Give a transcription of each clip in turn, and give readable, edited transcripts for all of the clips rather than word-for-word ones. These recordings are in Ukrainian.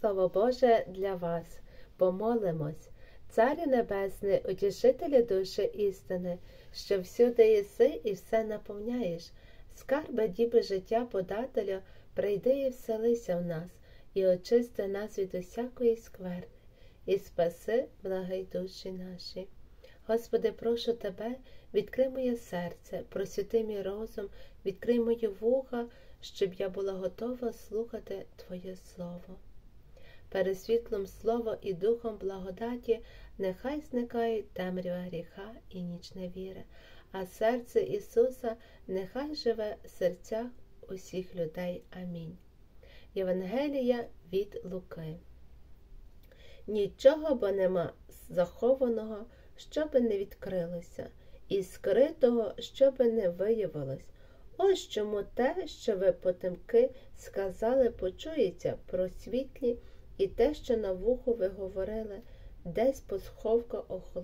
Слово Боже для вас. Помолимось. Царю Небесний, утішителю душі істини, що всюди єси і все наповняєш. Скарби діби життя подателя, прийди і вселися в нас, і очисти нас від усякої скверни, і спаси, благай душі наші. Господи, прошу Тебе, відкрий моє серце, просвіти мій розум, відкрий мої вуха, щоб я була готова слухати Твоє Слово. Перед світлом Слова і Духом благодаті нехай зникає темрява гріха і ніч невіри, а серце Ісуса нехай живе в серцях усіх людей. Амінь. Євангелія від Луки. Нічого бо нема захованого, щоби не відкрилося, і скритого, щоби не виявилось. Ось чому те, що ви потемки сказали, почується про світлі, і те, що на вухо ви говорили, десь посховка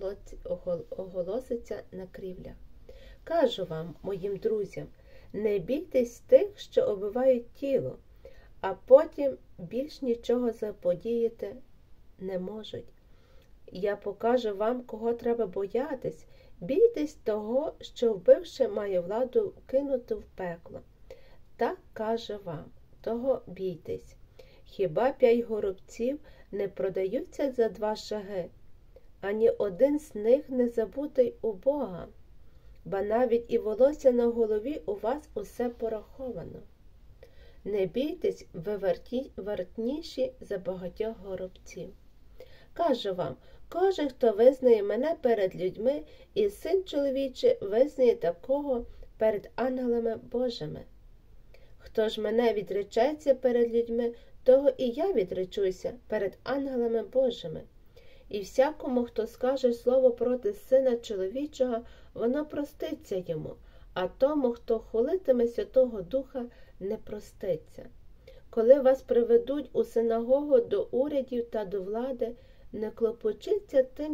оголоситься на крівлях. Кажу вам, моїм друзям, не бійтесь тих, що оббивають тіло, а потім більш нічого заподіяти не можуть. Я покажу вам, кого треба боятись. Бійтесь того, що вбивши має владу кинути в пекло. Так каже вам, того бійтесь. Хіба 5 горобців не продаються за 2 шаги? Ані один з них не забутий у Бога, ба навіть і волосся на голові у вас усе пораховано. Не бійтесь, ви вартніші за багатьох горобців. Кажу вам, кожен, хто визнає мене перед людьми, і Син чоловічий визнає такого перед ангелами Божими. Хто ж мене відречеться перед людьми, того і я відречуся перед ангелами Божими. І всякому, хто скаже слово проти Сина чоловічого, воно проститься йому, а тому, хто хулитиме Святого Духа, не проститься. Коли вас приведуть у синагогу до урядів та до влади, не клопочіться тим,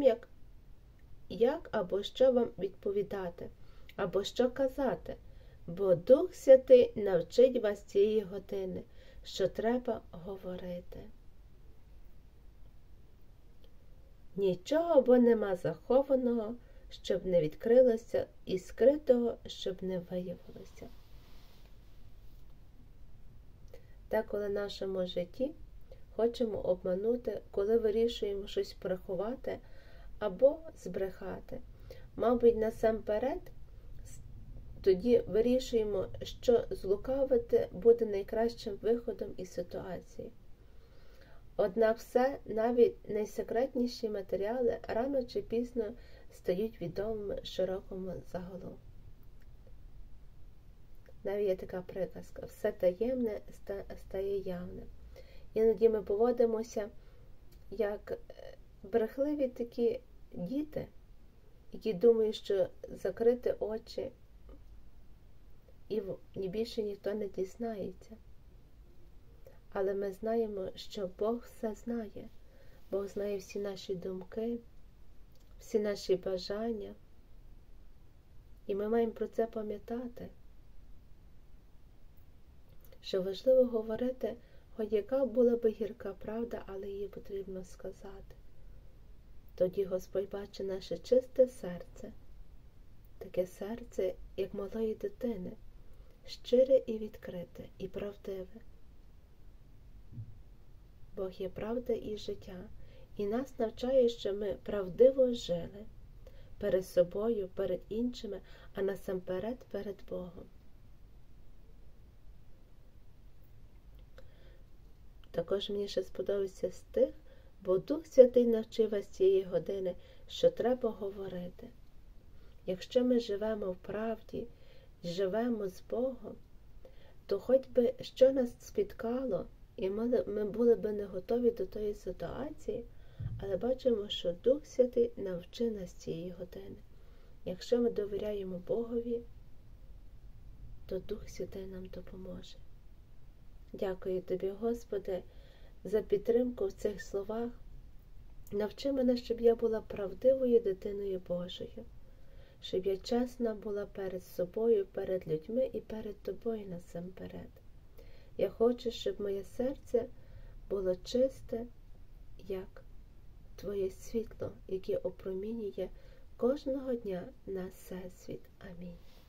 як або що вам відповідати, або що казати, бо Дух Святий навчить вас цієї години, що треба говорити. Нічого бо нема захованого, щоб не відкрилося, і скритого, щоб не виявилося. Деколи в нашому житті хочемо обманути, коли вирішуємо щось приховати або збрехати. Мабуть, насамперед, тоді вирішуємо, що злукавити буде найкращим виходом із ситуації. Однак все, навіть найсекретніші матеріали, рано чи пізно стають відомими широкому загалу. Навіть є така приказка: все таємне стає явним. Іноді ми поводимося як брехливі такі діти, які думають, що закрити очі і більше ніхто не дізнається. Але ми знаємо, що Бог все знає. Бог знає всі наші думки, всі наші бажання. І ми маємо про це пам'ятати, що важливо говорити, хоч яка була би гірка правда, але її потрібно сказати. Тоді Господь бачить наше чисте серце, таке серце, як малої дитини, щире і відкрите, і правдиве. Бог є правда і життя, і нас навчає, що ми правдиво жили перед собою, перед іншими, а насамперед перед Богом. Також мені ще сподобався стих, бо Дух Святий навчив вас цієї години, що треба говорити. Якщо ми живемо в правді, живемо з Богом, то хоч би що нас спіткало, і ми були б не готові до тої ситуації, але бачимо, що Дух Святий навчив нас цієї години. Якщо ми довіряємо Богові, то Дух Святий нам допоможе. Дякую Тобі, Господи, за підтримку в цих словах. Навчи мене, щоб я була правдивою дитиною Божою, щоб я чесна була перед собою, перед людьми і перед Тобою насамперед. Я хочу, щоб моє серце було чисте, як Твоє світло, яке опромінює кожного дня на всесвіт. Амінь.